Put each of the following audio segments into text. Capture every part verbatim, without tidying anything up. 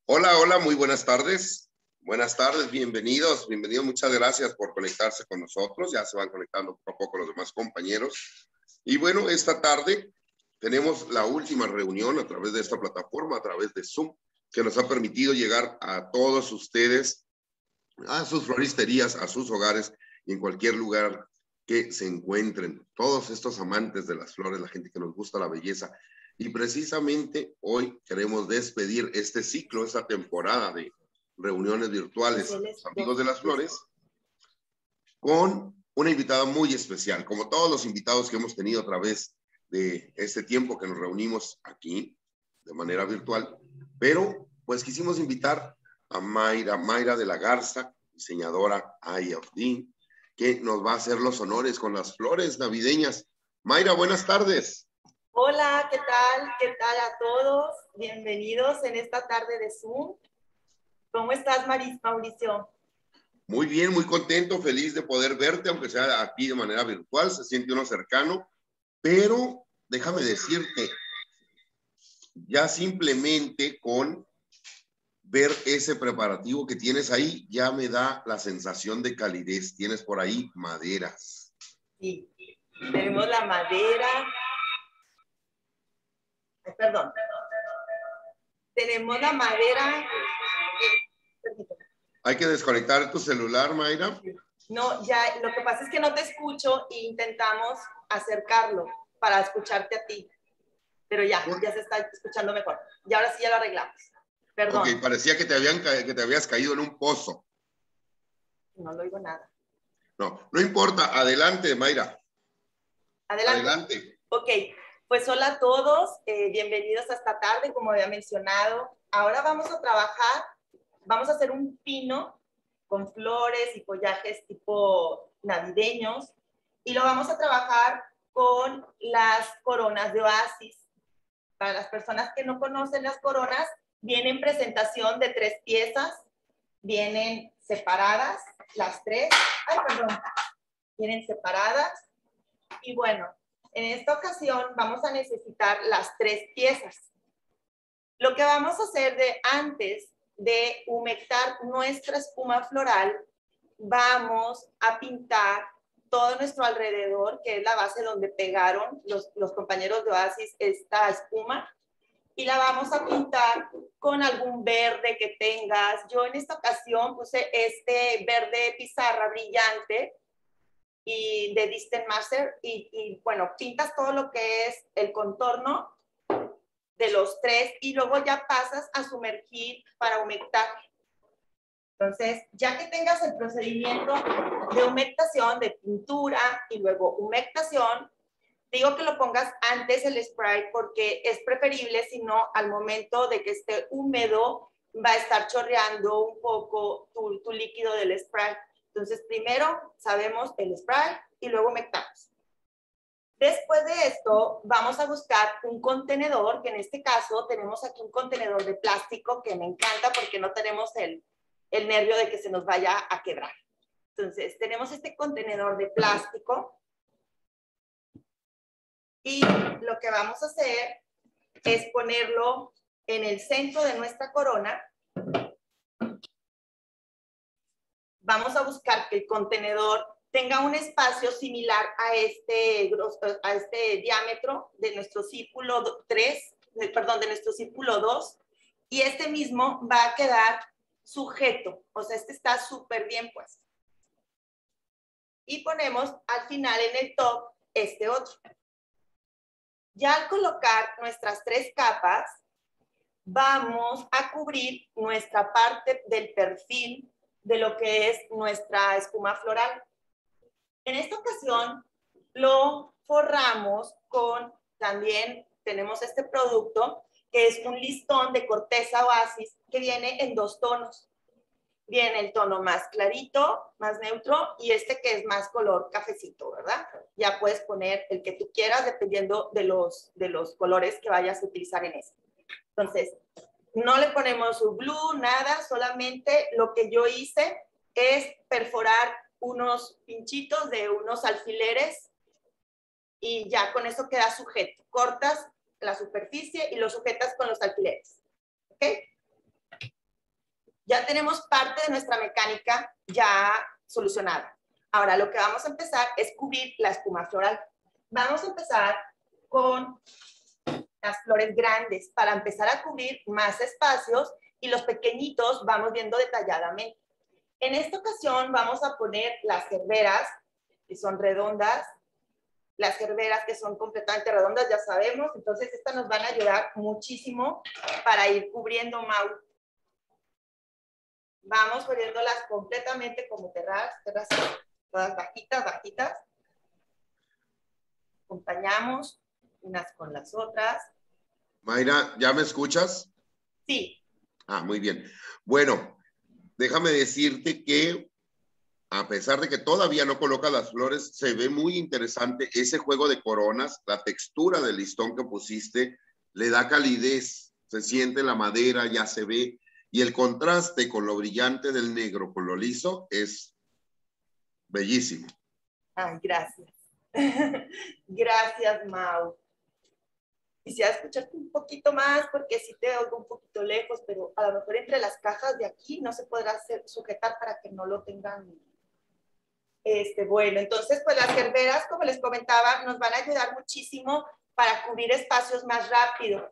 Hola, hola, muy buenas tardes. Buenas tardes, bienvenidos, bienvenidos. Muchas gracias por conectarse con nosotros. Ya se van conectando poco a poco los demás compañeros. Y bueno, esta tarde tenemos la última reunión a través de esta plataforma, a través de Zoom, que nos ha permitido llegar a todos ustedes, a sus floristerías, a sus hogares y en cualquier lugar que se encuentren. Todos estos amantes de las flores, la gente que nos gusta la belleza. Y precisamente hoy queremos despedir este ciclo, esta temporada de reuniones virtuales, los amigos de las flores, con una invitada muy especial, como todos los invitados que hemos tenido a través de este tiempo que nos reunimos aquí de manera virtual. Pero pues quisimos invitar a Mayra, Mayra de la Garza, diseñadora I F D, que nos va a hacer los honores con las flores navideñas. Mayra, buenas tardes. Hola, ¿qué tal? ¿Qué tal a todos? Bienvenidos en esta tarde de Zoom. ¿Cómo estás, Mauricio? Muy bien, muy contento, feliz de poder verte, aunque sea aquí de manera virtual, se siente uno cercano, pero déjame decirte, ya simplemente con ver ese preparativo que tienes ahí, ya me da la sensación de calidez. Tienes por ahí maderas. Sí, tenemos la madera. Ay, perdón. Tenemos la madera. Hay que desconectar tu celular, Mayra. No, ya, lo que pasa es que no te escucho e intentamos acercarlo para escucharte a ti. Pero ya, ya se está escuchando mejor. Y ahora sí ya lo arreglamos. Perdón. Ok, parecía que te, habían, que te habías caído en un pozo. No lo oigo nada. No, no importa. Adelante, Mayra. Adelante. Adelante. Ok, pues hola a todos. Eh, bienvenidos a esta tarde, como había mencionado. Ahora vamos a trabajar, vamos a hacer un pino con flores y follajes tipo navideños y lo vamos a trabajar con las coronas de oasis. Para las personas que no conocen las coronas, vienen presentación de tres piezas, vienen separadas las tres, ay perdón, vienen separadas y bueno, en esta ocasión vamos a necesitar las tres piezas. Lo que vamos a hacer de antes de humectar nuestra espuma floral, vamos a pintar todo nuestro alrededor, que es la base donde pegaron los, los compañeros de Oasis esta espuma, y la vamos a pintar con algún verde que tengas. Yo en esta ocasión puse este verde pizarra brillante y de Distant Master y, y bueno, pintas todo lo que es el contorno de los tres y luego ya pasas a sumergir para humectar. Entonces, ya que tengas el procedimiento de humectación, de pintura y luego humectación, digo que lo pongas antes el spray porque es preferible, si no, al momento de que esté húmedo, va a estar chorreando un poco tu, tu líquido del spray. Entonces, primero sabemos el spray y luego humectamos. Después de esto, vamos a buscar un contenedor, que en este caso tenemos aquí un contenedor de plástico que me encanta porque no tenemos el, el nervio de que se nos vaya a quebrar. Entonces, tenemos este contenedor de plástico y lo que vamos a hacer es ponerlo en el centro de nuestra corona. Vamos a buscar que el contenedor tenga un espacio similar a este, a este diámetro de nuestro círculo tres, perdón, de nuestro círculo dos, y este mismo va a quedar sujeto, o sea, este está súper bien puesto. Y ponemos al final en el top este otro. Ya al colocar nuestras tres capas, vamos a cubrir nuestra parte del perfil de lo que es nuestra espuma floral. En esta ocasión lo forramos con, también tenemos este producto que es un listón de corteza oasis que viene en dos tonos. Viene el tono más clarito, más neutro, y este que es más color cafecito, ¿verdad? Ya puedes poner el que tú quieras dependiendo de los, de los colores que vayas a utilizar en este. Entonces, no le ponemos un blue, nada, solamente lo que yo hice es perforar unos pinchitos de unos alfileres y ya con eso queda sujeto. Cortas la superficie y lo sujetas con los alfileres. ¿Ok? ya tenemos parte de nuestra mecánica ya solucionada. Ahora lo que vamos a empezar es cubrir la espuma floral. Vamos a empezar con las flores grandes para empezar a cubrir más espacios y los pequeñitos vamos viendo detalladamente. En esta ocasión vamos a poner las gerberas, que son redondas, las gerberas que son completamente redondas, ya sabemos, entonces estas nos van a ayudar muchísimo para ir cubriendo, Mau. Vamos poniéndolas completamente como terrazas, terrazas, todas bajitas, bajitas. Acompañamos unas con las otras. Mayra, ¿ya me escuchas? Sí. Ah, muy bien. Bueno, déjame decirte que a pesar de que todavía no coloca las flores, se ve muy interesante ese juego de coronas, la textura del listón que pusiste, le da calidez, se siente la madera, ya se ve, y el contraste con lo brillante del negro con lo liso es bellísimo. Ay, gracias. Gracias, Mau. Quisiera escucharte un poquito más porque sí te oigo un poquito lejos, pero a lo mejor entre las cajas de aquí no se podrá hacer, sujetar para que no lo tengan. Este, bueno, entonces pues las gerberas, como les comentaba, nos van a ayudar muchísimo para cubrir espacios más rápido.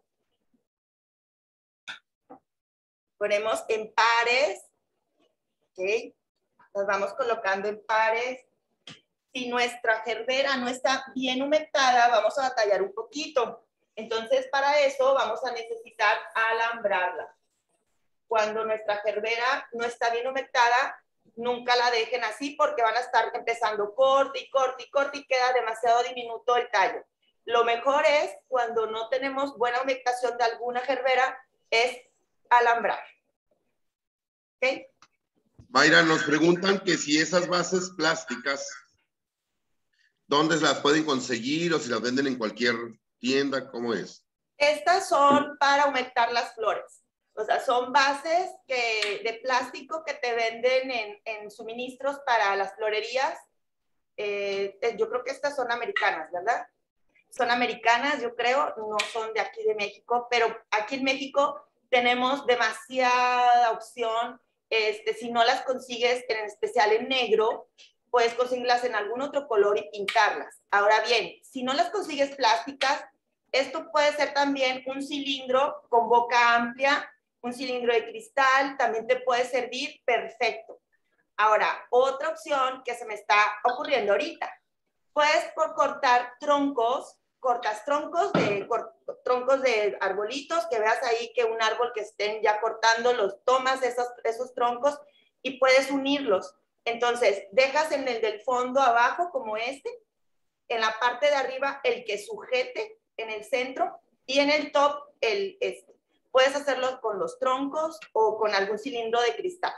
Ponemos en pares, ¿ok? Las vamos colocando en pares. Si nuestra gerbera no está bien humectada, vamos a batallar un poquito. Entonces, para eso vamos a necesitar alambrarla. Cuando nuestra gerbera no está bien humectada, nunca la dejen así porque van a estar empezando corte y corte y corte y queda demasiado diminuto el tallo. Lo mejor es, cuando no tenemos buena humectación de alguna gerbera, es alambrar. ¿Ok? Mayra, nos preguntan que si esas bases plásticas, ¿dónde las pueden conseguir o si las venden en cualquier tienda? ¿Cómo es? Estas son para humectar las flores. O sea, son bases que, de plástico que te venden en, en suministros para las florerías. Eh, yo creo que estas son americanas, ¿verdad? Son americanas, yo creo, no son de aquí de México, pero aquí en México tenemos demasiada opción. Este, si no las consigues, en especial en negro, puedes conseguirlas en algún otro color y pintarlas. Ahora bien, si no las consigues plásticas, esto puede ser también un cilindro con boca amplia, un cilindro de cristal, también te puede servir perfecto. Ahora, otra opción que se me está ocurriendo ahorita, puedes por cortar troncos, cortas troncos de, cor, troncos de arbolitos, que veas ahí que un árbol que estén ya cortando, los tomas esos, esos troncos y puedes unirlos. Entonces, dejas en el del fondo abajo como este, en la parte de arriba el que sujete en el centro y en el top el este. Puedes hacerlo con los troncos o con algún cilindro de cristal.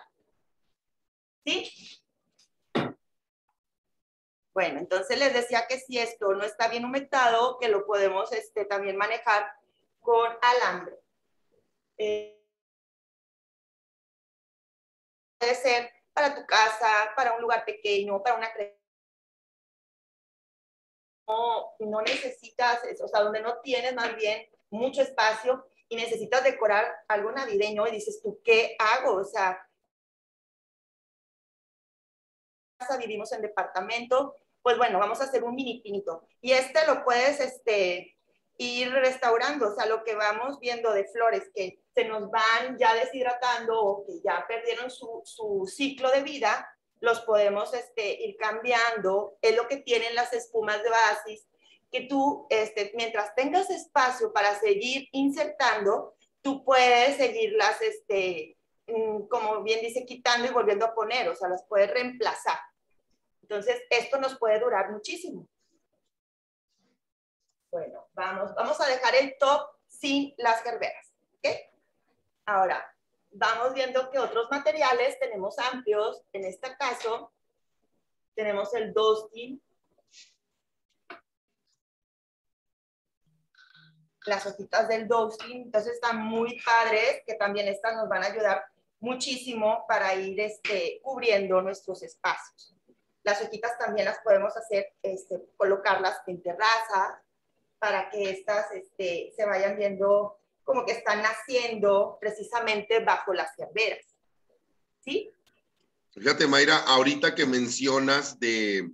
¿Sí? Bueno, entonces les decía que si esto no está bien humectado, que lo podemos este, también manejar con alambre. Eh, puede ser para tu casa, para un lugar pequeño, para una no, no necesitas, o sea, donde no tienes más bien mucho espacio y necesitas decorar algo navideño y dices tú, ¿qué hago? O sea, vivimos en departamento, pues bueno, vamos a hacer un mini pinito. Y este lo puedes este, ir restaurando, o sea, lo que vamos viendo de flores que se nos van ya deshidratando o que ya perdieron su, su ciclo de vida, los podemos este, ir cambiando. Es lo que tienen las espumas de Oasis, que tú, este, mientras tengas espacio para seguir insertando, tú puedes seguirlas, este, como bien dice, quitando y volviendo a poner, o sea, las puedes reemplazar. Entonces, esto nos puede durar muchísimo. Bueno, vamos, vamos a dejar el top sin las gerberas, ¿ok? Ahora, vamos viendo que otros materiales tenemos amplios. En este caso, tenemos el Dostin, las hojitas del Dostin, entonces están muy padres, que también estas nos van a ayudar muchísimo para ir este, cubriendo nuestros espacios. Las hojitas también las podemos hacer, este, colocarlas en terraza para que estas este, se vayan viendo como que están naciendo precisamente bajo las gerberas. ¿sí? Fíjate, Mayra, ahorita que mencionas de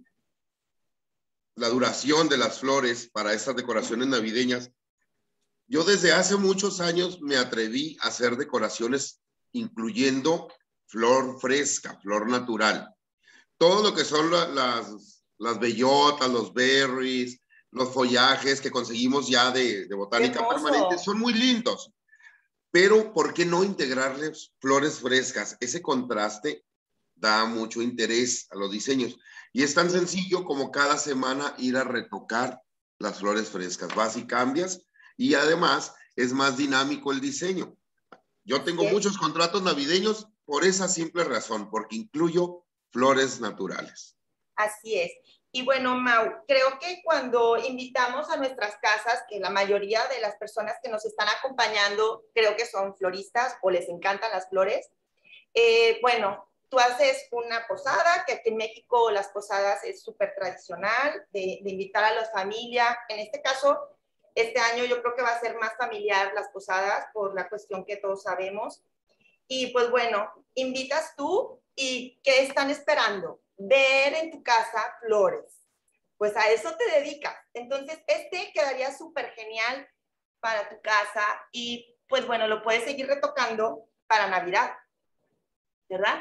la duración de las flores para estas decoraciones navideñas, yo desde hace muchos años me atreví a hacer decoraciones incluyendo flor fresca, flor natural. Todo lo que son la, las, las bellotas, los berries, los follajes que conseguimos ya de, de ¡Qué botánica permanente, hermoso! son muy lindos. Pero, ¿por qué no integrarles flores frescas? Ese contraste da mucho interés a los diseños. Y es tan sencillo como cada semana ir a retocar las flores frescas. Vas y cambias y además es más dinámico el diseño. Yo Así tengo es. muchos contratos navideños por esa simple razón, porque incluyo flores naturales. Así es. Y bueno, Mau, creo que cuando invitamos a nuestras casas, que la mayoría de las personas que nos están acompañando creo que son floristas o les encantan las flores, eh, bueno, tú haces una posada, que aquí en México las posadas es súper tradicional, de, de invitar a la familia. En este caso, este año yo creo que va a ser más familiar las posadas por la cuestión que todos sabemos. Y pues bueno, invitas tú y ¿qué están esperando? Ver en tu casa flores. Pues a eso te dedicas. Entonces, este quedaría súper genial para tu casa y pues bueno, lo puedes seguir retocando para Navidad, ¿verdad?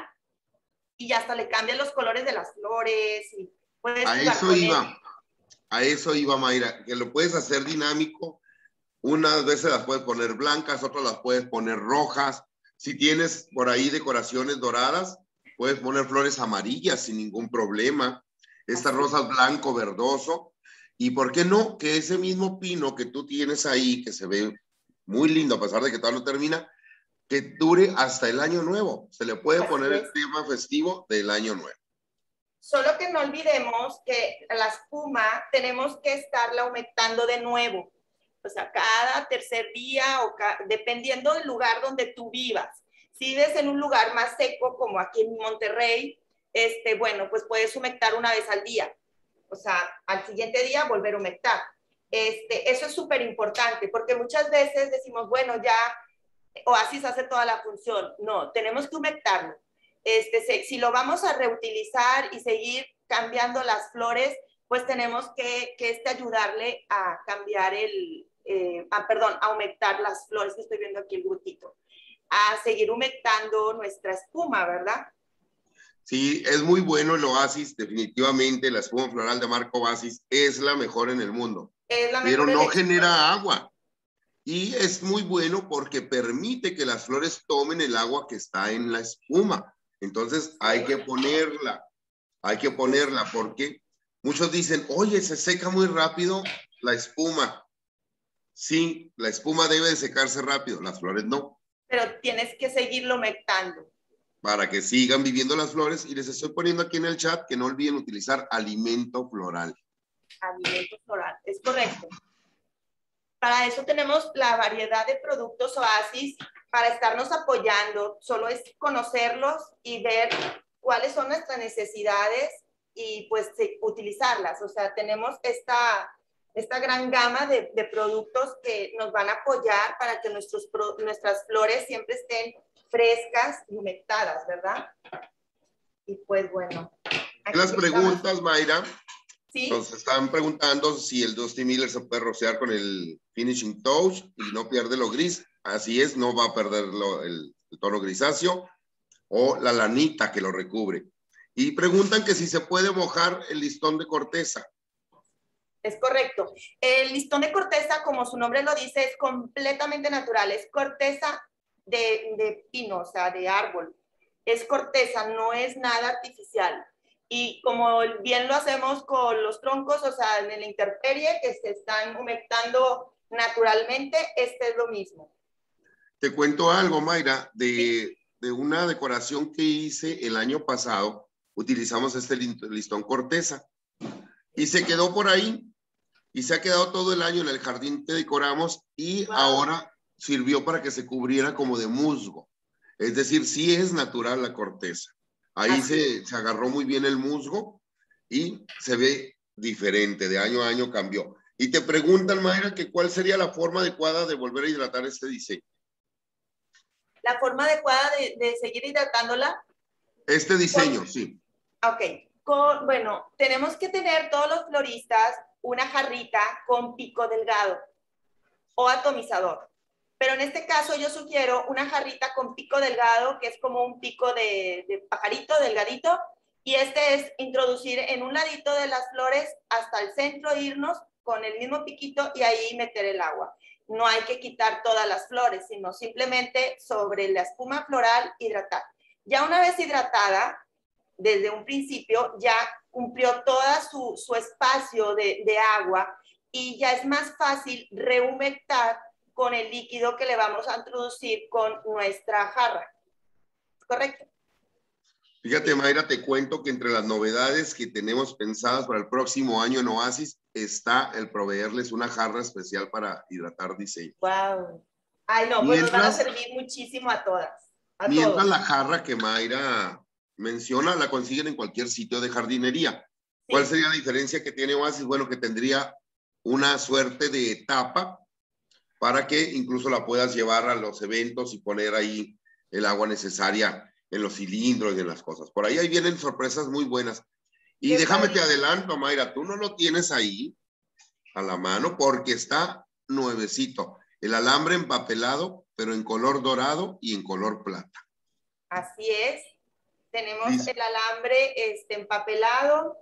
Y ya hasta le cambian los colores de las flores y puedes A jugar eso con él. iba, a eso iba, Mayra, que lo puedes hacer dinámico. Unas veces las puedes poner blancas, otras las puedes poner rojas. Si tienes por ahí decoraciones doradas, puedes poner flores amarillas sin ningún problema. Estas Así. rosas blanco, verdoso. Y por qué no, que ese mismo pino que tú tienes ahí, que se ve muy lindo a pesar de que todavía no termina, que dure hasta el año nuevo. Se le puede Así poner es. el tema festivo del año nuevo. Solo que no olvidemos que la espuma tenemos que estarla humectando de nuevo. O sea, cada tercer día o dependiendo del lugar donde tú vivas. Si vives en un lugar más seco, como aquí en Monterrey, este, bueno, pues puedes humectar una vez al día. O sea, al siguiente día volver a humectar. Este, eso es súper importante porque muchas veces decimos, bueno, ya Oasis hace toda la función. No, tenemos que humectarlo. Este, si lo vamos a reutilizar y seguir cambiando las flores, pues tenemos que, que este ayudarle a cambiar el, eh, a, perdón, a humectar las flores, que estoy viendo aquí el grupito, a seguir humectando nuestra espuma, ¿verdad? Sí, es muy bueno el Oasis, definitivamente la espuma floral de marca Oasis es la mejor en el mundo, Es la pero mejor no elección. genera agua. Y es muy bueno porque permite que las flores tomen el agua que está en la espuma. Entonces hay que ponerla, hay que ponerla porque muchos dicen, oye, se seca muy rápido la espuma. Sí, la espuma debe de secarse rápido, las flores no. Pero tienes que seguirlo humectando. Para que sigan viviendo las flores y les estoy poniendo aquí en el chat que no olviden utilizar alimento floral. Alimento floral, es correcto. Para eso tenemos la variedad de productos Oasis para estarnos apoyando. Solo es conocerlos y ver cuáles son nuestras necesidades y pues utilizarlas. O sea, tenemos esta, esta gran gama de, de productos que nos van a apoyar para que nuestros, nuestras flores siempre estén frescas y humectadas, ¿verdad? Y pues bueno. Aquí Las preguntas, estamos. Mayra. ¿Sí? Nos están preguntando si el Dusty Miller se puede rociar con el Finishing Touch y no pierde lo gris. Así es, no va a perder lo, el, el tono grisáceo o la lanita que lo recubre. Y preguntan que si se puede mojar el listón de corteza. Es correcto. El listón de corteza, como su nombre lo dice, es completamente natural. Es corteza de, de pino, o sea, de árbol. Es corteza, no es nada artificial. Y como bien lo hacemos con los troncos, o sea, en la intemperie, que se están humectando naturalmente, este es lo mismo. Te cuento algo, Mayra, de, ¿Sí? de una decoración que hice el año pasado. Utilizamos este listón corteza y se quedó por ahí y se ha quedado todo el año en el jardín que decoramos y Wow. ahora sirvió para que se cubriera como de musgo. Es decir, sí es natural la corteza. Ahí se, se agarró muy bien el musgo y se ve diferente, de año a año cambió. Y te preguntan, Mayra, que cuál sería la forma adecuada de volver a hidratar este diseño. La forma adecuada de, de seguir hidratándola. Este diseño, sí. Ok, con, bueno, tenemos que tener todos los floristas una jarrita con pico delgado o atomizador. Pero en este caso yo sugiero una jarrita con pico delgado, que es como un pico de, de pajarito delgadito, y este es introducir en un ladito de las flores hasta el centro, irnos con el mismo piquito y ahí meter el agua. No hay que quitar todas las flores, sino simplemente sobre la espuma floral hidratar. Ya una vez hidratada, desde un principio ya cumplió todo su, su espacio de, de agua y ya es más fácil rehumectar con el líquido que le vamos a introducir con nuestra jarra. ¿Correcto? Fíjate, sí. Mayra, te cuento que entre las novedades que tenemos pensadas para el próximo año en Oasis está el proveerles una jarra especial para hidratar diseños. ¡Wow! Ay, no, mientras, pues nos van a servir muchísimo a todas. A mientras todos. La jarra que Mayra menciona la consiguen en cualquier sitio de jardinería. Sí. ¿Cuál sería la diferencia que tiene Oasis? Bueno, que tendría una suerte de tapa para que incluso la puedas llevar a los eventos y poner ahí el agua necesaria en los cilindros y en las cosas. Por ahí, ahí vienen sorpresas muy buenas. Y Qué déjame padre. Te adelanto, Mayra, tú no lo tienes ahí a la mano porque está nuevecito. El alambre empapelado, pero en color dorado y en color plata. Así es. Tenemos Listo. El alambre este, empapelado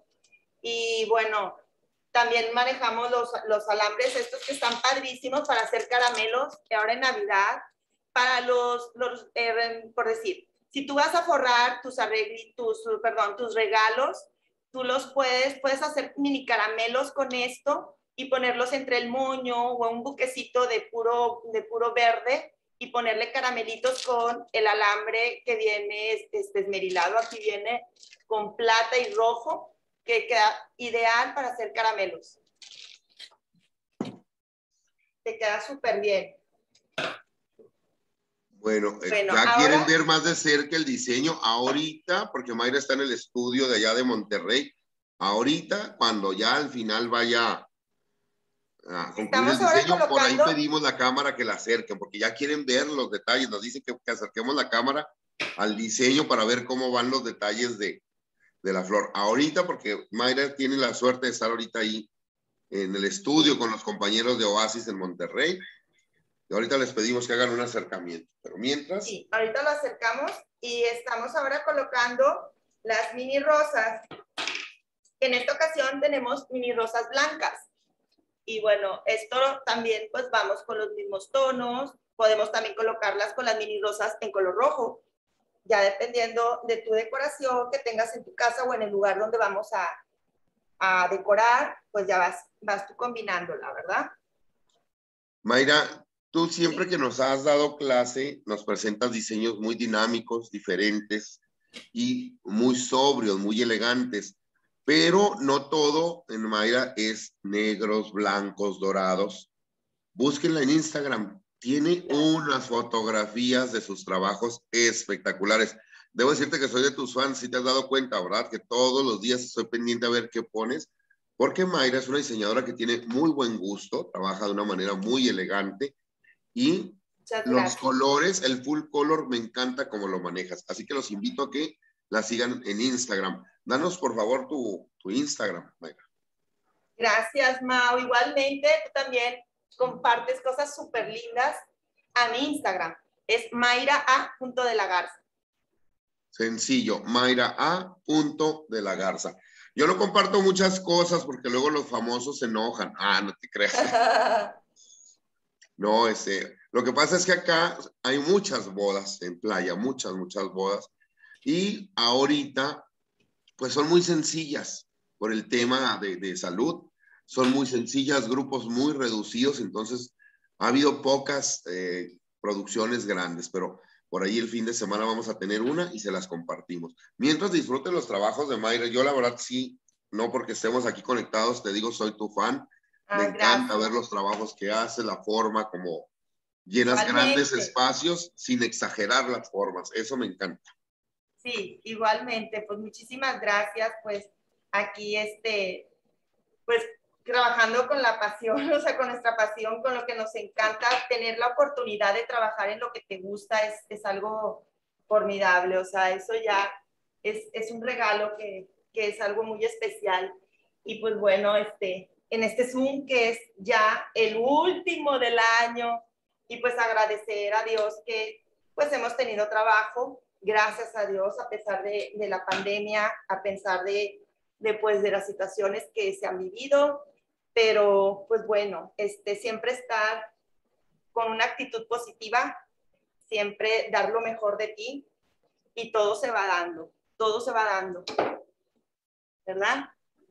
y bueno, también manejamos los, los alambres estos que están padrísimos para hacer caramelos, que ahora en Navidad, para los, los eh, por decir, si tú vas a forrar tus, arregli, tus, perdón, tus regalos, tú los puedes, puedes hacer mini caramelos con esto y ponerlos entre el moño o un buquecito de puro, de puro verde y ponerle caramelitos con el alambre que viene este, esmerilado. Aquí viene con plata y rojo, que queda ideal para hacer caramelos. Te queda súper bien. Bueno, bueno, ya ahora, quieren ver más de cerca el diseño ahorita, porque Mayra está en el estudio de allá de Monterrey. Ahorita, cuando ya al final vaya a concluir el diseño, colocando... por ahí pedimos la cámara que la acerquen, porque ya quieren ver los detalles. Nos dicen que, que acerquemos la cámara al diseño para ver cómo van los detalles de, de la flor. Ahorita, porque Mayra tiene la suerte de estar ahorita ahí en el estudio con los compañeros de Oasis en Monterrey. Y ahorita les pedimos que hagan un acercamiento. Pero mientras... Sí, ahorita lo acercamos y estamos ahora colocando las mini rosas. En esta ocasión tenemos mini rosas blancas. Y bueno, esto también pues vamos con los mismos tonos. Podemos también colocarlas con las mini rosas en color rojo. Ya dependiendo de tu decoración que tengas en tu casa o en el lugar donde vamos a, a decorar, pues ya vas, vas tú combinándola, ¿verdad? Mayra, tú siempre que nos has dado clase, nos presentas diseños muy dinámicos, diferentes y muy sobrios, muy elegantes, pero no todo en Mayra es negros, blancos, dorados. Búsquenla en Instagram. Tiene unas fotografías de sus trabajos espectaculares. Debo decirte que soy de tus fans, si te has dado cuenta, ¿verdad? Que todos los días estoy pendiente a ver qué pones, porque Mayra es una diseñadora que tiene muy buen gusto, trabaja de una manera muy elegante y los colores, el full color, me encanta cómo lo manejas. Así que los invito a que la sigan en Instagram. Danos, por favor, tu, tu Instagram, Mayra. Gracias, Mau. Igualmente, tú también compartes cosas súper lindas a mi Instagram. Es Mayra A. de la Garza. Sencillo, Mayra A. de la Garza. Yo no comparto muchas cosas porque luego los famosos se enojan. Ah, no te creas. No, ese, lo que pasa es que acá hay muchas bodas en playa, muchas, muchas bodas. Y ahorita, pues son muy sencillas por el tema de, de salud. Son muy sencillas, grupos muy reducidos. Entonces, ha habido pocas eh, producciones grandes, pero por ahí el fin de semana vamos a tener una y se las compartimos. Mientras disfruten los trabajos de Mayra, yo la verdad sí, no porque estemos aquí conectados, te digo, soy tu fan. Ah, me encanta gracias. Ver los trabajos que hace, la forma como llenas igualmente. Grandes espacios sin exagerar las formas. Eso me encanta. Sí, igualmente. Pues muchísimas gracias. Pues aquí, este, pues trabajando con la pasión, o sea, con nuestra pasión, con lo que nos encanta, tener la oportunidad de trabajar en lo que te gusta es, es algo formidable. O sea, eso ya es, es un regalo que, que es algo muy especial. Y pues bueno, este, en este Zoom que es ya el último del año, y pues agradecer a Dios que pues hemos tenido trabajo, gracias a Dios, a pesar de, de la pandemia, a pesar de, de, pues, de las situaciones que se han vivido, pero pues bueno, este, siempre estar con una actitud positiva, siempre dar lo mejor de ti y todo se va dando, todo se va dando, ¿verdad?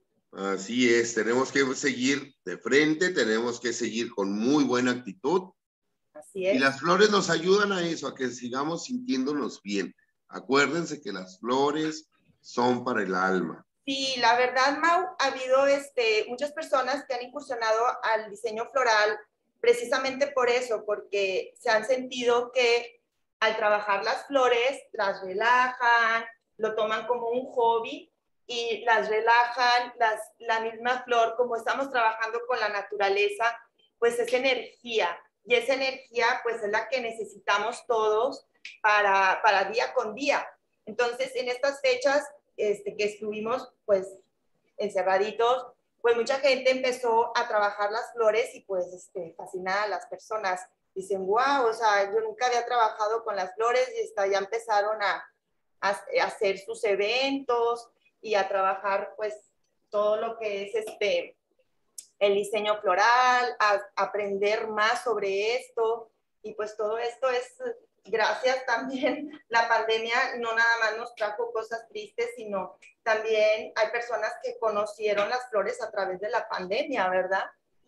Así es, tenemos que seguir de frente, tenemos que seguir con muy buena actitud. Así es. Y las flores nos ayudan a eso, a que sigamos sintiéndonos bien. Acuérdense que las flores son para el alma. Sí, la verdad, Mau, ha habido este, muchas personas que han incursionado al diseño floral precisamente por eso, porque se han sentido que al trabajar las flores las relajan, lo toman como un hobby y las relajan, las, la misma flor, como estamos trabajando con la naturaleza, pues es energía, y esa energía pues es la que necesitamos todos para, para día con día. Entonces, en estas fechas este, que estuvimos pues encerraditos, pues mucha gente empezó a trabajar las flores y pues este, fascinada a las personas. Dicen, wow, o sea, yo nunca había trabajado con las flores y está, ya empezaron a, a, a hacer sus eventos y a trabajar pues todo lo que es este, el diseño floral, a, a aprender más sobre esto y pues todo esto es gracias también la pandemia no nada más nos trajo cosas tristes, sino también hay personas que conocieron las flores a través de la pandemia, ¿verdad?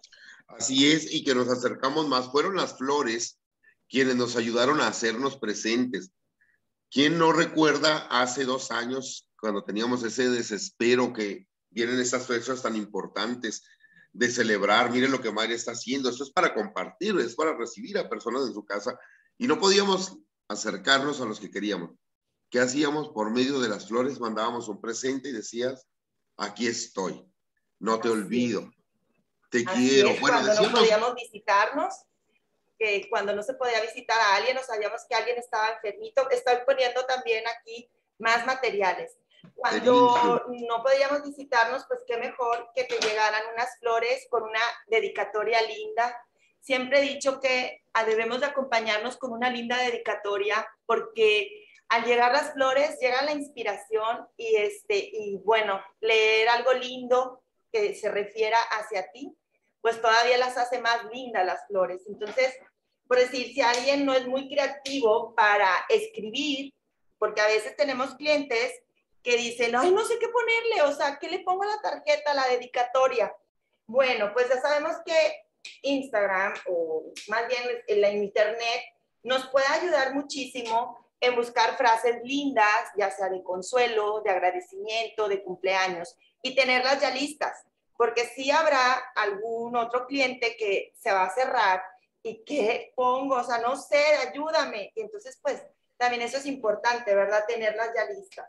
Así es, y que nos acercamos más. Fueron las flores quienes nos ayudaron a hacernos presentes. ¿Quién no recuerda hace dos años cuando teníamos ese desespero que vienen estas fechas tan importantes de celebrar? Miren lo que Mayra está haciendo. Esto es para compartir, es para recibir a personas en su casa. Y no podíamos acercarnos a los que queríamos. ¿Qué hacíamos? Por medio de las flores mandábamos un presente y decías, aquí estoy, no te Así olvido, es. te Así quiero. es, Bueno, cuando no decíamos, podíamos visitarnos, que cuando no se podía visitar a alguien o sabíamos que alguien estaba enfermito, estoy poniendo también aquí más materiales. Cuando no podíamos visitarnos, pues qué mejor que te llegaran unas flores con una dedicatoria linda. Siempre he dicho que debemos de acompañarnos con una linda dedicatoria porque al llegar las flores llega la inspiración y, este, y bueno, leer algo lindo que se refiera hacia ti, pues todavía las hace más lindas las flores. Entonces, por decir, si alguien no es muy creativo para escribir, porque a veces tenemos clientes que dicen, ay, no sé qué ponerle, o sea, ¿qué le pongo a la tarjeta, a la dedicatoria? Bueno, pues ya sabemos que Instagram, o más bien en la internet, nos puede ayudar muchísimo en buscar frases lindas, ya sea de consuelo, de agradecimiento, de cumpleaños, y tenerlas ya listas, porque sí habrá algún otro cliente que se va a cerrar y qué pongo, o sea, no sé, ayúdame. Y entonces, pues, también eso es importante, ¿verdad? Tenerlas ya listas.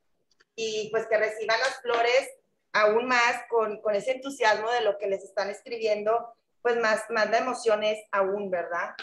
Y pues que reciban las flores aún más con, con ese entusiasmo de lo que les están escribiendo, pues más, más de emociones aún, ¿verdad?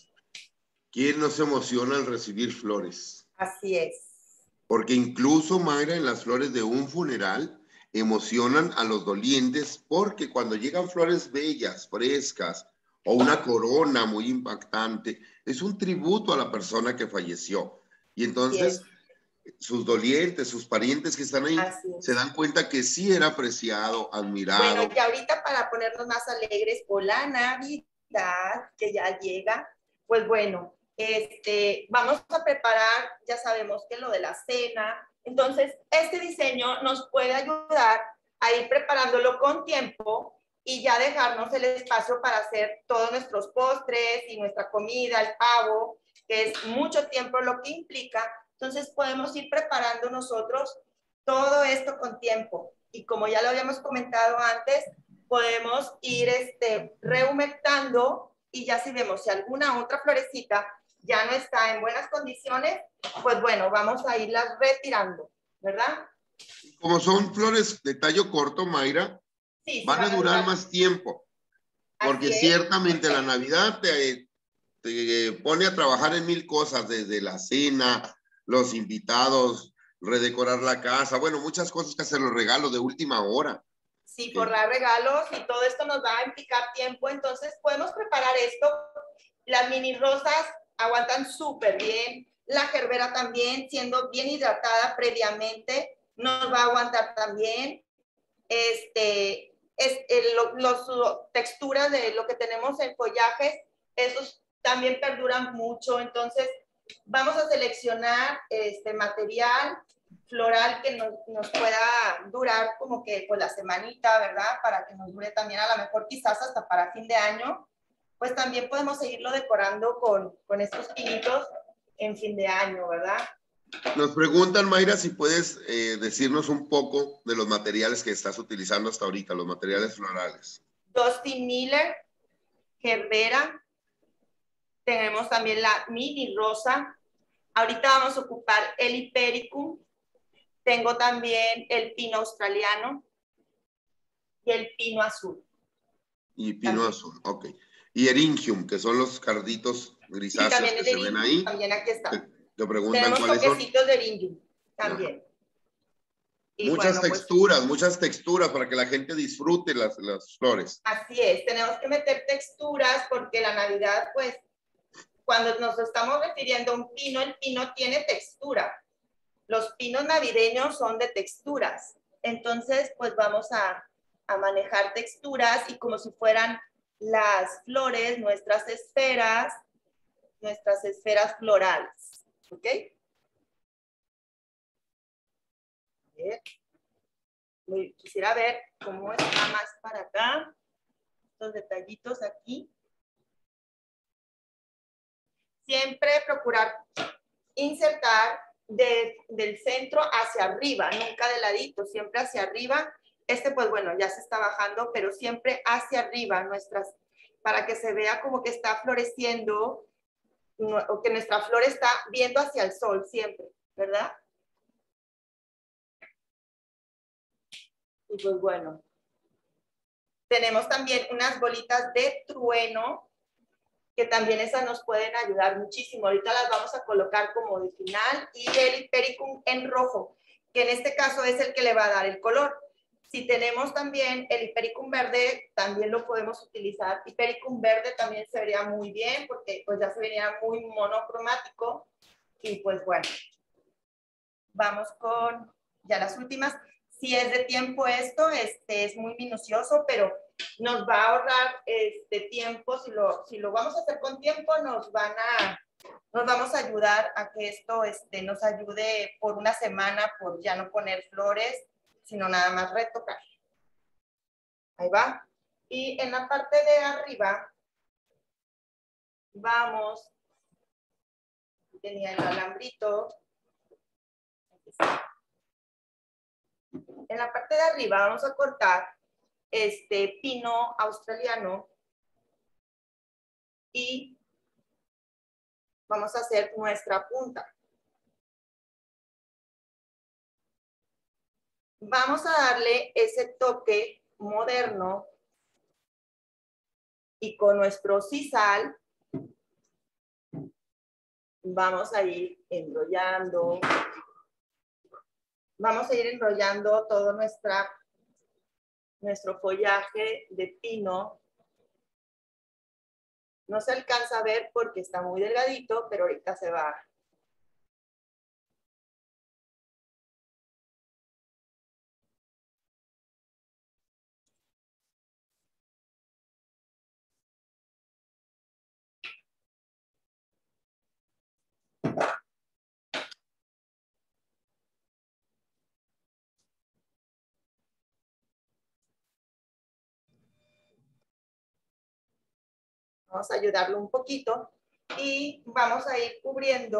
¿Quién no se emociona al recibir flores? Así es. Porque incluso, Mayra, en las flores de un funeral emocionan a los dolientes porque cuando llegan flores bellas, frescas, o una corona muy impactante, es un tributo a la persona que falleció. Y entonces sus dolientes, sus parientes que están ahí, se dan cuenta que sí era apreciado, admirado. Bueno, y ahorita para ponernos más alegres por la Navidad, que ya llega, pues bueno, este, vamos a preparar, ya sabemos que lo de la cena, entonces este diseño nos puede ayudar a ir preparándolo con tiempo y ya dejarnos el espacio para hacer todos nuestros postres y nuestra comida, el pavo, que es mucho tiempo lo que implica. Entonces podemos ir preparando nosotros todo esto con tiempo. Y como ya lo habíamos comentado antes, podemos ir este, rehumectando y ya si vemos si alguna otra florecita ya no está en buenas condiciones, pues bueno, vamos a irlas retirando, ¿verdad? Como son flores de tallo corto, Mayra, sí, sí, van, van a durar, durar más tiempo, porque ciertamente la Navidad te, te pone a trabajar en mil cosas, desde la cena, los invitados, redecorar la casa. Bueno, muchas cosas que hacer, los regalos de última hora. Sí, forrar regalos y todo esto nos va a implicar tiempo, entonces podemos preparar esto. Las mini rosas aguantan súper bien, la gerbera también, siendo bien hidratada previamente, nos va a aguantar también. Este, es, el, los, los texturas de lo que tenemos en follajes, esos también perduran mucho, entonces vamos a seleccionar este material floral que nos, nos pueda durar como que pues la semanita, ¿verdad? Para que nos dure también a lo mejor quizás hasta para fin de año. Pues también podemos seguirlo decorando con, con estos pinitos en fin de año, ¿verdad? Nos preguntan, Mayra, si puedes eh, decirnos un poco de los materiales que estás utilizando hasta ahorita, los materiales florales. Dustin Miller, gerbera, tenemos también la mini rosa. Ahorita vamos a ocupar el Hipericum. Tengo también el pino australiano y el pino azul. Y pino también. Azul, ok. Y Eryngium, que son los carditos grisáceos sí, que se ven ahí. También aquí está. Te, te preguntan Tenemos cuáles son. toquecitos de Eryngium también. Y muchas bueno, texturas, pues, muchas texturas para que la gente disfrute las, las flores. Así es, tenemos que meter texturas porque la Navidad, pues, cuando nos estamos refiriendo a un pino, el pino tiene textura. Los pinos navideños son de texturas. Entonces, pues vamos a, a manejar texturas y como si fueran las flores, nuestras esferas, nuestras esferas florales. ¿Ok? A ver. Quisiera ver cómo está más para acá. Estos detallitos aquí. Siempre procurar insertar de, del centro hacia arriba, nunca de ladito, siempre hacia arriba. Este, pues bueno, ya se está bajando, pero siempre hacia arriba, nuestras, para que se vea como que está floreciendo, o que nuestra flor está viendo hacia el sol siempre, ¿verdad? Y pues bueno, tenemos también unas bolitas de trueno, que también esas nos pueden ayudar muchísimo. Ahorita las vamos a colocar como de final, y el Hipericum en rojo, que en este caso es el que le va a dar el color. Si tenemos también el Hipericum verde, también lo podemos utilizar. Hipericum verde también se vería muy bien, porque pues ya se vería muy monocromático. Y pues bueno, vamos con ya las últimas. Si es de tiempo esto, este es muy minucioso, pero nos va a ahorrar este tiempo. Si lo, si lo vamos a hacer con tiempo, nos van a, nos vamos a ayudar a que esto este, nos ayude por una semana, por ya no poner flores, sino nada más retocar. Ahí va. Y en la parte de arriba, vamos, tenía el alambrito. Aquí está. En la parte de arriba vamos a cortar este pino australiano y vamos a hacer nuestra punta. Vamos a darle ese toque moderno y con nuestro sisal vamos a ir enrollando. Vamos a ir enrollando todo nuestra, nuestro follaje de pino. No se alcanza a ver porque está muy delgadito, pero ahorita se va. Vamos a ayudarlo un poquito y vamos a ir cubriendo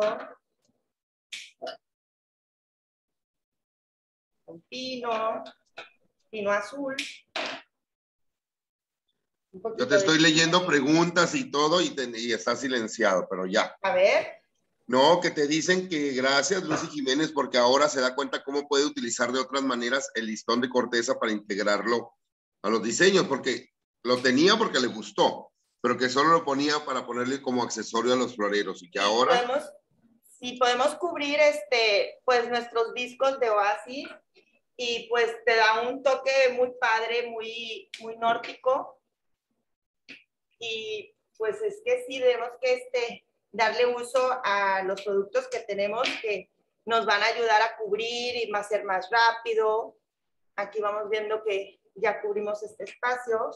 con pino, pino azul. Yo te estoy leyendo preguntas y todo y, te, y está silenciado, pero ya. A ver. No, que te dicen que gracias, Lucy Jiménez, porque ahora se da cuenta cómo puede utilizar de otras maneras el listón de corteza para integrarlo a los diseños, porque lo tenía porque le gustó, pero que solo lo ponía para ponerle como accesorio a los floreros y que ahora... Podemos, sí, podemos cubrir este, pues nuestros discos de oasis y pues te da un toque muy padre, muy, muy nórdico. Y pues es que sí, debemos que este, darle uso a los productos que tenemos que nos van a ayudar a cubrir y a ser más rápido. Aquí vamos viendo que ya cubrimos este espacio.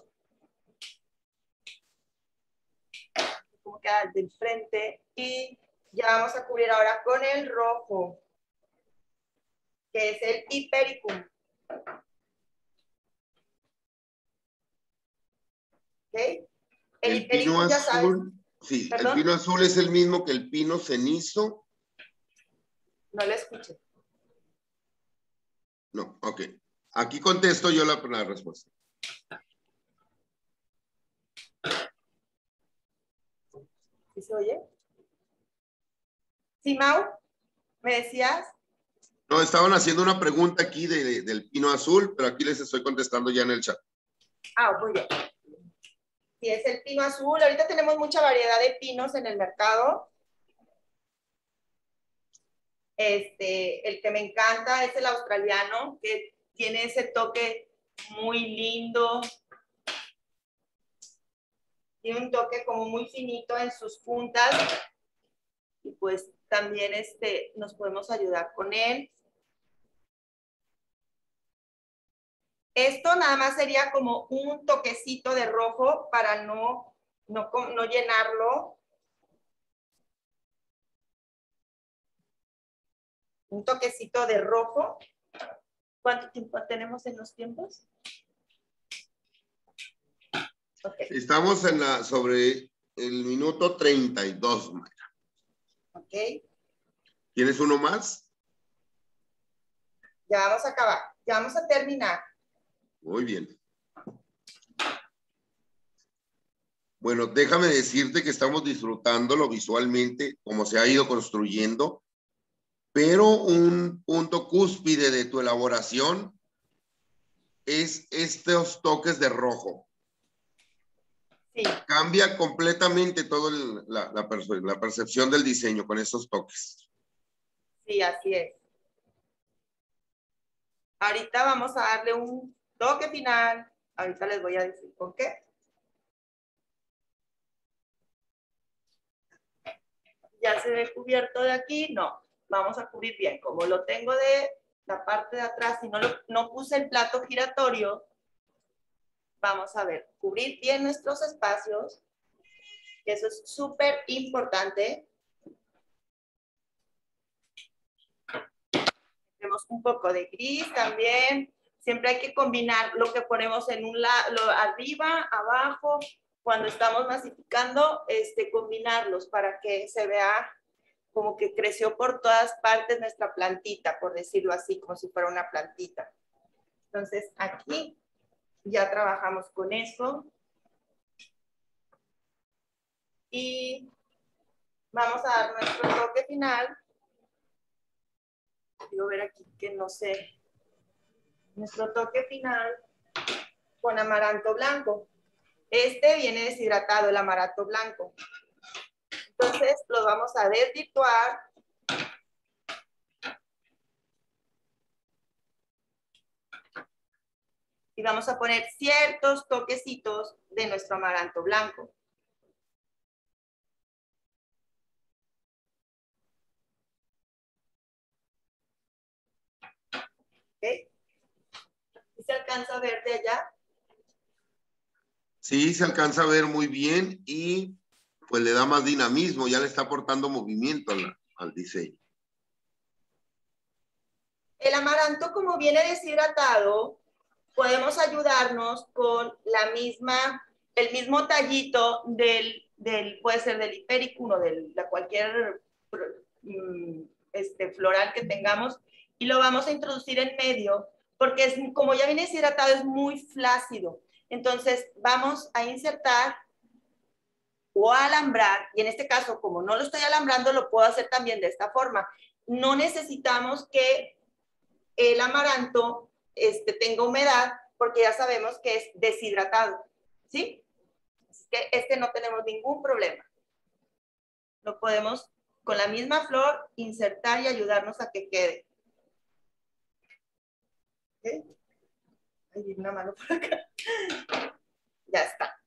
Como queda el del frente. Y ya vamos a cubrir ahora con el rojo, que es el Hipericum. ¿Okay? El, el pino ya sabes. azul, sí, ¿Perdón? el pino azul es el mismo que el pino cenizo. No lo escuché. No, ok. Aquí contesto yo la, la respuesta. ¿Sí se oye? ¿Sí, Mau? ¿Me decías? No, estaban haciendo una pregunta aquí de, de, del pino azul, pero aquí les estoy contestando ya en el chat. Ah, muy bien. Sí, es el pino azul. Ahorita tenemos mucha variedad de pinos en el mercado. Este, el que me encanta es el australiano, que tiene ese toque muy lindo. Tiene un toque como muy finito en sus puntas. Y pues también este, nos podemos ayudar con él. Esto nada más sería como un toquecito de rojo para no, no, no llenarlo. Un toquecito de rojo. ¿Cuánto tiempo tenemos en los tiempos? Okay. Estamos en la, sobre el minuto treinta y dos, Mayra. Ok. ¿Tienes uno más? Ya vamos a acabar. Ya vamos a terminar. Muy bien. Bueno, déjame decirte que estamos disfrutándolo visualmente, como se ha ido construyendo, pero un punto cúspide de tu elaboración es estos toques de rojo. Sí. Cambia completamente toda la, la, perce la percepción del diseño con esos toques. Sí, así es. Ahorita vamos a darle un toque final. Ahorita les voy a decir por qué. Ya se ve cubierto de aquí. No, vamos a cubrir bien. Como lo tengo de la parte de atrás y no, lo, no puse el plato giratorio, vamos a ver, cubrir bien nuestros espacios. Eso es súper importante. Tenemos un poco de gris también. Siempre hay que combinar lo que ponemos en un lado, arriba, abajo. Cuando estamos masificando, este, combinarlos para que se vea como que creció por todas partes nuestra plantita, por decirlo así, como si fuera una plantita. Entonces, aquí ya trabajamos con eso. Y vamos a dar nuestro toque final. Quiero ver aquí que no sé. Nuestro toque final con amaranto blanco. Este viene deshidratado, el amaranto blanco. Entonces, lo vamos a desvirtuar. Y vamos a poner ciertos toquecitos de nuestro amaranto blanco. ¿Okay? ¿Y se alcanza a ver de allá? Sí, se alcanza a ver muy bien y pues le da más dinamismo, ya le está aportando movimiento al, al diseño. El amaranto, como viene deshidratado, podemos ayudarnos con la misma, el mismo tallito del, del puede ser del hipericum o de la cualquier este, floral que tengamos, y lo vamos a introducir en medio, porque es, como ya viene deshidratado, es muy flácido. Entonces, vamos a insertar o a alambrar, y en este caso, como no lo estoy alambrando, lo puedo hacer también de esta forma. No necesitamos que el amaranto este, tenga humedad, porque ya sabemos que es deshidratado, ¿sí? Así que este no tenemos ningún problema. Lo podemos con la misma flor, insertar y ayudarnos a que quede. ¿Okay? Ahí viene una mano por acá. Ya está.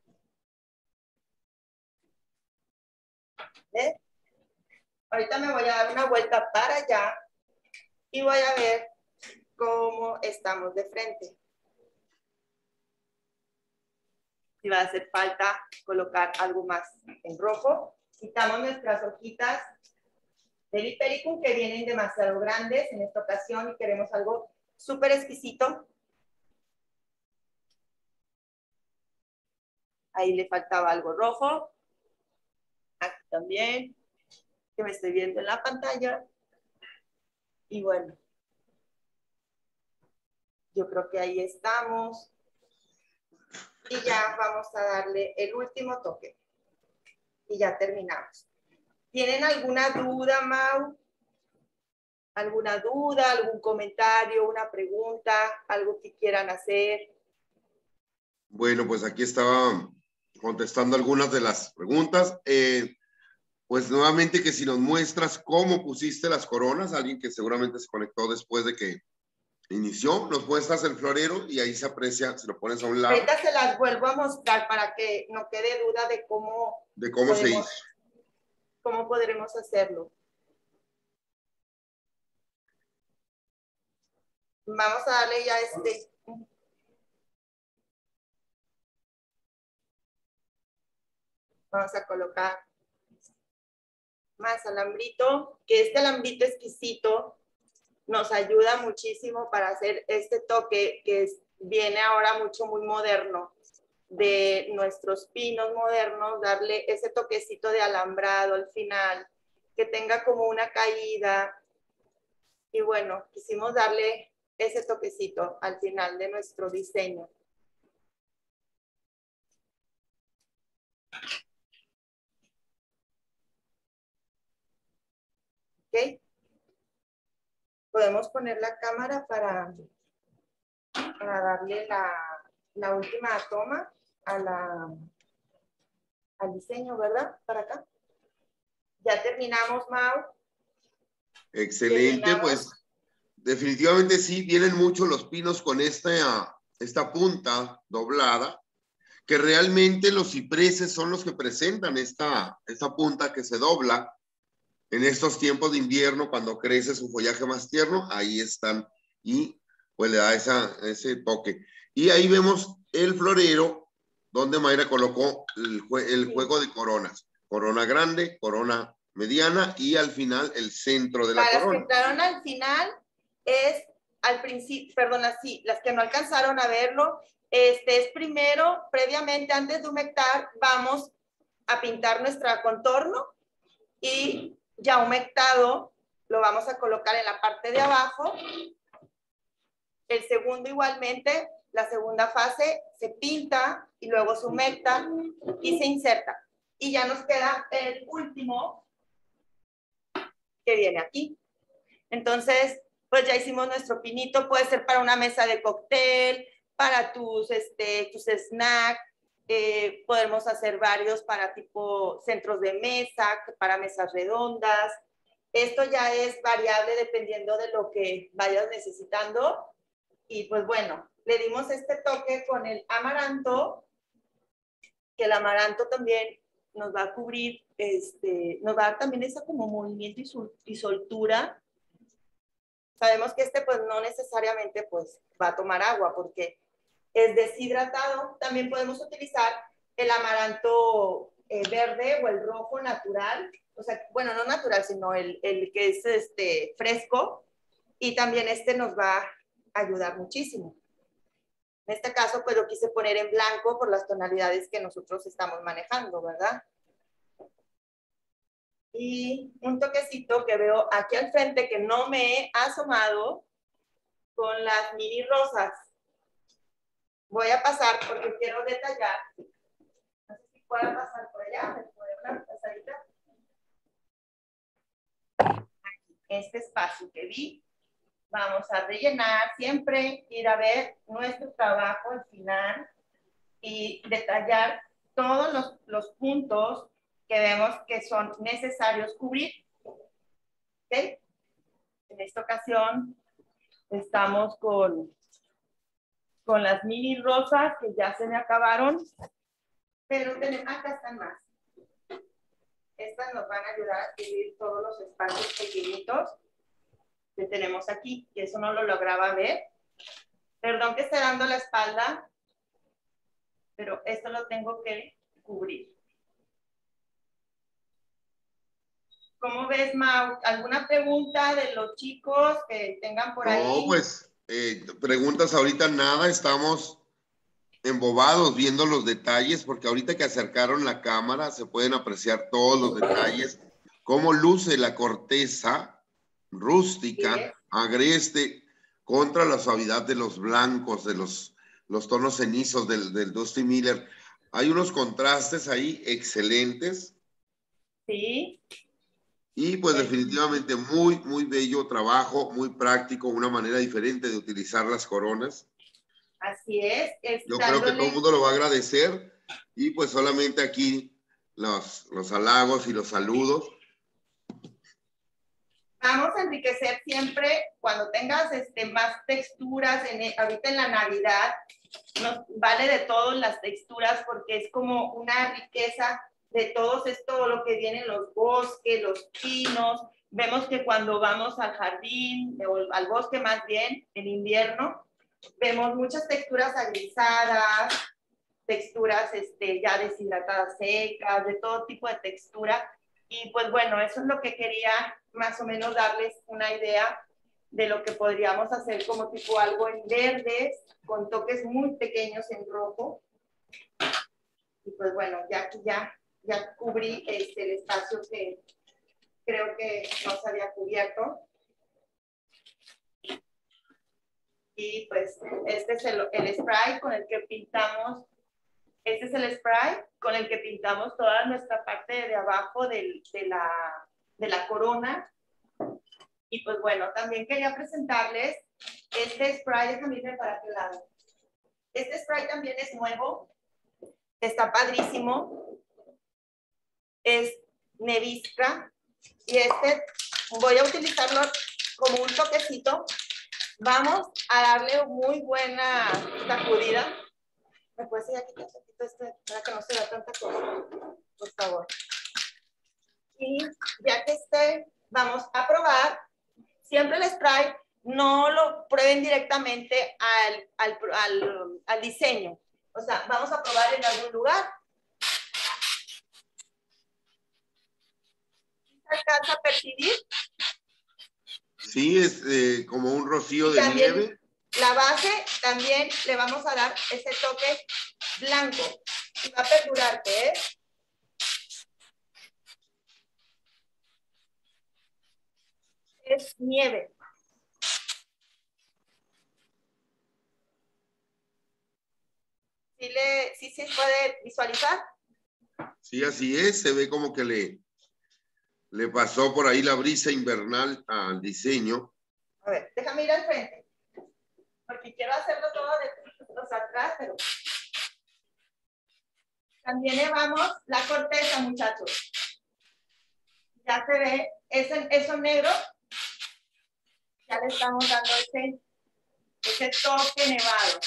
¿Ves? Ahorita me voy a dar una vuelta para allá y voy a ver cómo estamos de frente. Si va a hacer falta colocar algo más en rojo. Quitamos nuestras hojitas del Hipericum que vienen demasiado grandes en esta ocasión y queremos algo súper exquisito. Ahí le faltaba algo rojo. Aquí también, que me estoy viendo en la pantalla. Y bueno, yo creo que ahí estamos. Y ya vamos a darle el último toque. Y ya terminamos. ¿Tienen alguna duda, Mau? ¿Alguna duda, algún comentario, una pregunta, algo que quieran hacer? Bueno, pues aquí estaba contestando algunas de las preguntas. Eh, pues nuevamente que si nos muestras cómo pusiste las coronas, alguien que seguramente se conectó después de que inició, nos muestras el florero y ahí se aprecia, si lo pones a un lado. Ahorita se las vuelvo a mostrar para que no quede duda de cómo, de cómo podemos, se hizo. Cómo podremos hacerlo. Vamos a darle ya este. Vamos a colocar más alambrito, que este alambrito exquisito nos ayuda muchísimo para hacer este toque que es, viene ahora mucho muy moderno de nuestros pinos modernos, darle ese toquecito de alambrado al final, que tenga como una caída. Y bueno, quisimos darle ese toquecito al final de nuestro diseño. ¿Ok? Podemos poner la cámara para, para darle la, la última toma a la, al diseño, ¿verdad? Para acá. Ya terminamos, Mau. Excelente, terminamos. Pues definitivamente sí, vienen mucho los pinos con esta, esta punta doblada, que realmente los cipreses son los que presentan esta, esta punta que se dobla. En estos tiempos de invierno, cuando crece su follaje más tierno, ahí están y pues le da esa, ese toque. Y ahí vemos el florero donde Mayra colocó el, el juego de coronas. Corona grande, corona mediana y al final el centro de la Para corona. las que entraron al final es al principio, perdón, así, las que no alcanzaron a verlo, este es primero, previamente, antes de humectar, vamos a pintar nuestro contorno y ya humectado lo vamos a colocar en la parte de abajo. El segundo igualmente, la segunda fase se pinta y luego se humecta y se inserta. Y ya nos queda el último que viene aquí. Entonces, pues ya hicimos nuestro pinito, puede ser para una mesa de cóctel, para tus, este, tus snacks, eh, podemos hacer varios para tipo centros de mesa, para mesas redondas. Esto ya es variable dependiendo de lo que vayas necesitando. Y pues bueno, le dimos este toque con el amaranto, que el amaranto también nos va a cubrir, este, nos va a dar también esa como movimiento y, sol, y soltura. Sabemos que este pues no necesariamente pues va a tomar agua porque es deshidratado. También podemos utilizar el amaranto eh, verde o el rojo natural, o sea, bueno, no natural, sino el, el que es este, fresco, y también este nos va a ayudar muchísimo. En este caso pues lo quise poner en blanco por las tonalidades que nosotros estamos manejando, ¿verdad? Y un toquecito que veo aquí al frente que no me he asomado con las mini rosas. Voy a pasar porque quiero detallar. No sé si pueda pasar por allá. ¿Me puede dar una pasadita? Aquí, este espacio que vi. Vamos a rellenar siempre, ir a ver nuestro trabajo al final y detallar todos los, los puntos que vemos que son necesarios cubrir. ¿Okay? En esta ocasión estamos con, con las mini rosas que ya se me acabaron, pero tenemos, acá están más. Estas nos van a ayudar a cubrir todos los espacios pequeñitos que tenemos aquí, y eso no lo lograba ver. Perdón que esté dando la espalda, pero esto lo tengo que cubrir. ¿Cómo ves, Mau? ¿Alguna pregunta de los chicos que tengan por ahí? No, pues, eh, preguntas ahorita nada, estamos embobados viendo los detalles, porque ahorita que acercaron la cámara se pueden apreciar todos los detalles, cómo luce la corteza rústica, ¿Sí? agreste, contra la suavidad de los blancos, de los, los tonos cenizos del, del Dusty Miller. Hay unos contrastes ahí excelentes. Sí. Y pues definitivamente muy, muy bello trabajo, muy práctico, una manera diferente de utilizar las coronas. Así es. es Yo dándole... creo que todo el mundo lo va a agradecer, y pues solamente aquí los, los halagos y los saludos. Vamos a enriquecer siempre cuando tengas este, más texturas, en el, ahorita en la Navidad, nos vale de todas las texturas porque es como una riqueza de todos esto, lo que viene en los bosques, los pinos. Vemos que cuando vamos al jardín, o al bosque más bien, en invierno, vemos muchas texturas agrisadas, texturas este, ya deshidratadas secas, de todo tipo de textura. Y pues bueno, eso es lo que quería más o menos darles una idea de lo que podríamos hacer como tipo algo en verdes, con toques muy pequeños en rojo. Y pues bueno, ya aquí ya, ya cubrí este, el espacio que creo que no se había cubierto. Y pues este es el, el spray con el que pintamos. Este es el spray con el que pintamos toda nuestra parte de abajo del, de, la, de la corona. Y pues bueno, también quería presentarles este spray. Déjame irme para aquel lado. Este spray también es nuevo. Está padrísimo. Es Nevisca. Y este voy a utilizarlo como un toquecito. Vamos a darle muy buena sacudida. ¿Me puedes ir aquí un poquito este para que no se vea tanta cosa? Por favor. Y ya que esté, vamos a probar. Siempre el spray no lo prueben directamente al, al, al, al diseño. O sea, vamos a probar en algún lugar. ¿Se alcanza a percibir? Sí, es eh, como un rocío y de nieve. La base también le vamos a dar ese toque blanco. Y va a perdurar, ¿qué es? Es nieve. ¿Sí, le, sí se puede visualizar? Sí, así es. Se ve como que le, le pasó por ahí la brisa invernal al diseño. A ver, déjame ir al frente. Porque quiero hacerlo todo de los atrás, pero... También llevamos la corteza, muchachos. Ya se ve, ese, eso negro, ya le estamos dando ese, ese toque nevado.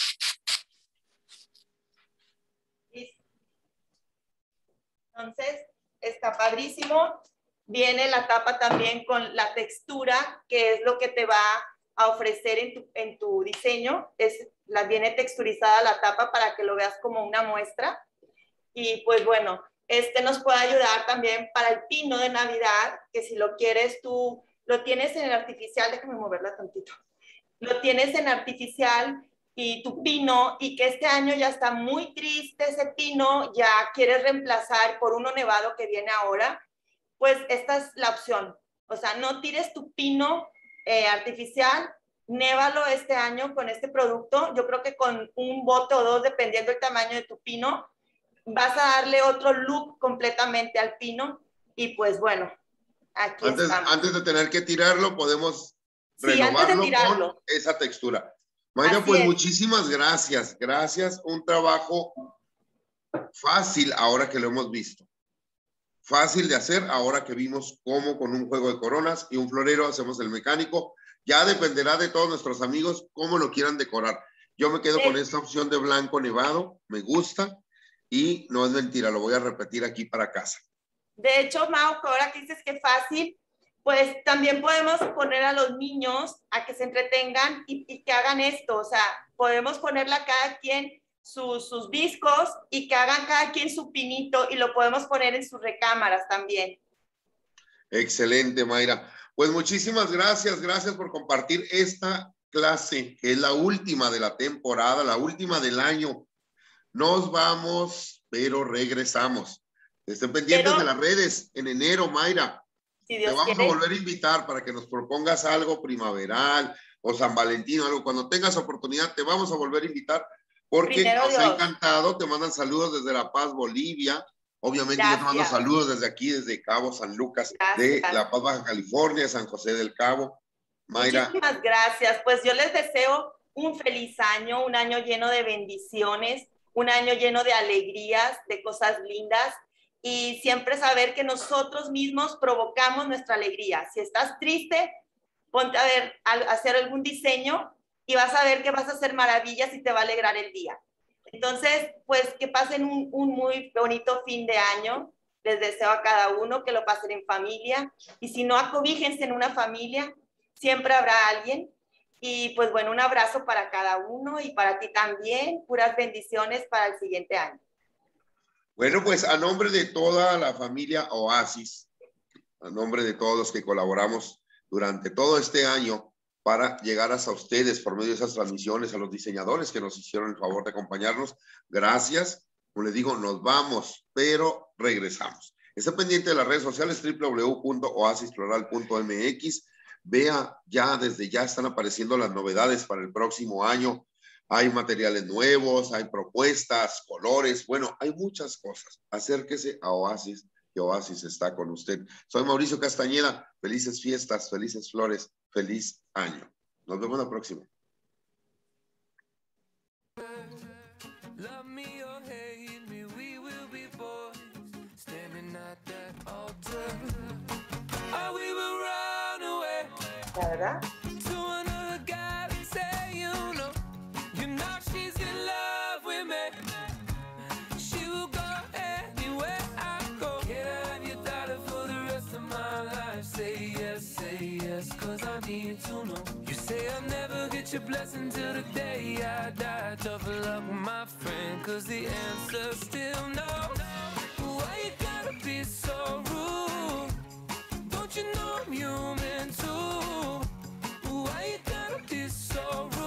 ¿Listo? Entonces, está padrísimo. Viene la tapa también con la textura, que es lo que te va a ofrecer en tu, en tu diseño. Es, la, viene texturizada la tapa para que lo veas como una muestra. Y pues bueno, este nos puede ayudar también para el pino de Navidad, que si lo quieres tú, lo tienes en el artificial, déjame moverla tantito, lo tienes en artificial y tu pino, y que este año ya está muy triste ese pino, ya quieres reemplazar por uno nevado que viene ahora, pues esta es la opción. O sea, no tires tu pino eh, artificial, névalo este año con este producto. Yo creo que con un bote o dos, dependiendo del tamaño de tu pino, vas a darle otro look completamente al pino. Y pues bueno, aquí Antes, estamos. antes de tener que tirarlo, podemos sí, renovarlo tirarlo. con esa textura. Mayra, pues es. muchísimas gracias. Gracias. Un trabajo fácil ahora que lo hemos visto. fácil de hacer ahora que vimos cómo con un juego de coronas y un florero hacemos el mecánico. Ya dependerá de todos nuestros amigos cómo lo quieran decorar. Yo me quedo Sí. con esta opción de blanco nevado, me gusta y no es mentira, lo voy a repetir aquí para casa. De hecho, Mau, ahora que dices que fácil, pues también podemos poner a los niños a que se entretengan y, y que hagan esto. O sea, podemos ponerle a cada quien sus, sus discos y que hagan cada quien su pinito y lo podemos poner en sus recámaras también. Excelente, Mayra. Pues muchísimas gracias, gracias por compartir esta clase, que es la última de la temporada, la última del año. Nos vamos, pero regresamos. Estén pendientes Pero, de las redes en enero, Mayra. si Te Dios vamos quiere, a volver a invitar para que nos propongas algo primaveral o San Valentín, algo. Cuando tengas oportunidad, te vamos a volver a invitar porque primero nos ha Dios. encantado. Te mandan saludos desde La Paz, Bolivia. Obviamente yo te mando Gracias. saludos desde aquí, desde Cabo San Lucas, de Gracias. La Paz, Baja California, San José del Cabo. Mayra, Muchísimas gracias. Pues yo les deseo un feliz año, un año lleno de bendiciones, un año lleno de alegrías, de cosas lindas y siempre saber que nosotros mismos provocamos nuestra alegría. Si estás triste, ponte a ver, a hacer algún diseño y vas a ver que vas a hacer maravillas y te va a alegrar el día. Entonces, pues que pasen un, un muy bonito fin de año. Les deseo a cada uno que lo pasen en familia y si no, acobíjense en una familia. Siempre habrá alguien. Y pues bueno, un abrazo para cada uno y para ti también. Puras bendiciones para el siguiente año. bueno, pues a nombre de toda la familia Oasis, a nombre de todos los que colaboramos durante todo este año para llegar hasta ustedes por medio de esas transmisiones, a los diseñadores que nos hicieron el favor de acompañarnos, gracias. Como les digo, nos vamos, pero regresamos. Está pendiente de las redes sociales, doble u doble u doble u punto oasis floral punto m x. Vea, ya desde ya están apareciendo las novedades para el próximo año. Hay materiales nuevos, hay propuestas, colores, bueno, hay muchas cosas. Acérquese a Oasis, que Oasis está con usted. Soy Mauricio Castañeda. Felices fiestas, felices flores, feliz año. Nos vemos la próxima. ¿La verdad? Cause I need to know. You say I'll never get your blessing till the day I die. Tough luck, my friend, cause the answer's still no. Why you gotta be so rude? Don't you know I'm human too? Why you gotta be so rude?